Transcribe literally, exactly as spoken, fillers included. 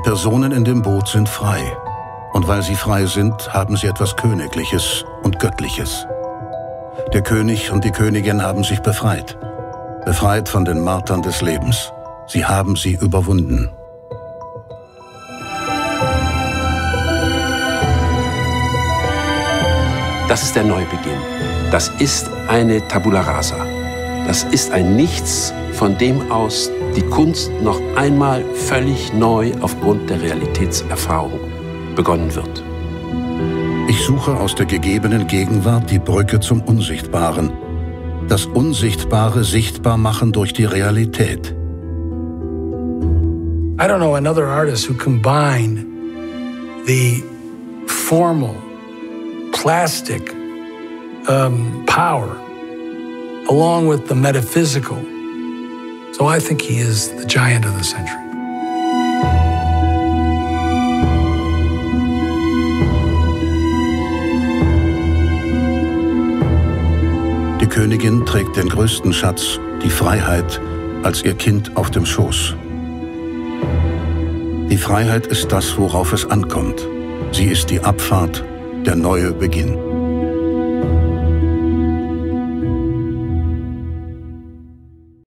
Personen in dem Boot sind frei. Und weil sie frei sind, haben sie etwas Königliches und Göttliches. Der König und die Königin haben sich befreit. Befreit von den Martern des Lebens. Sie haben sie überwunden. Das ist der Neubeginn. Das ist eine Tabula rasa. Das ist ein Nichts, von dem aus die Kunst noch einmal völlig neu aufgrund der Realitätserfahrung begonnen wird. Ich suche aus der gegebenen Gegenwart die Brücke zum Unsichtbaren. Das Unsichtbare sichtbar machen durch die Realität. I don't know another artist who combined the formal, plastic um, power along with the metaphysical. So I think he is the giant of the century. Die Königin trägt den größten Schatz, die Freiheit, als ihr Kind auf dem Schoß. Die Freiheit ist das, worauf es ankommt. Sie ist die Abfahrt, der neue Beginn.